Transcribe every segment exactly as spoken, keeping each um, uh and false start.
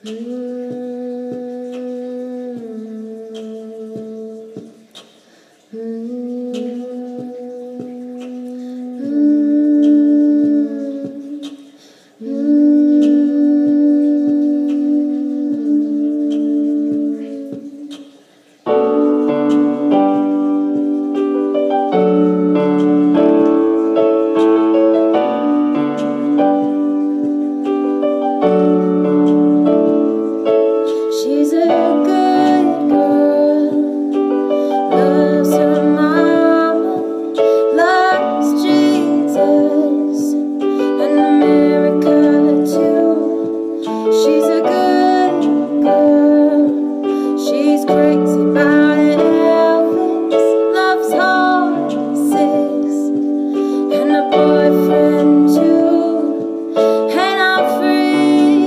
She's a good girl, loves her mama, loves Jesus and America too. She's a good girl, she's crazy about Elvis, loves horses and a boyfriend too, and I'm free.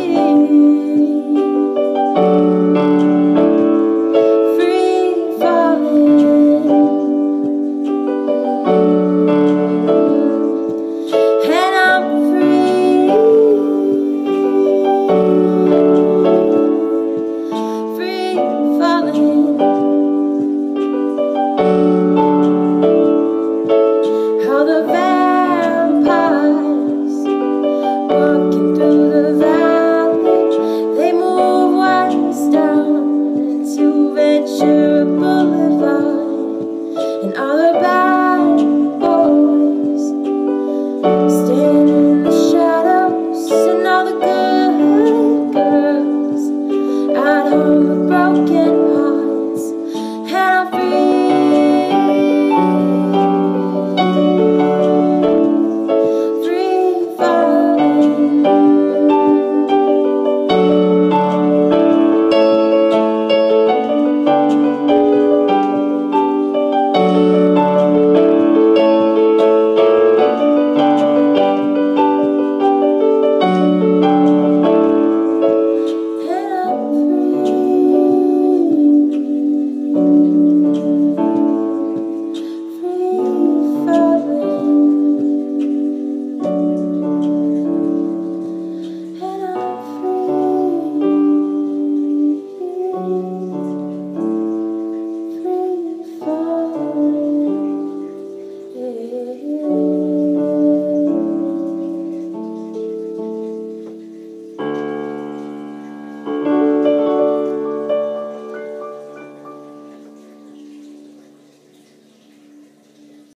How the vampires walking through the valley, they move west down into Ventura Boulevard, and all about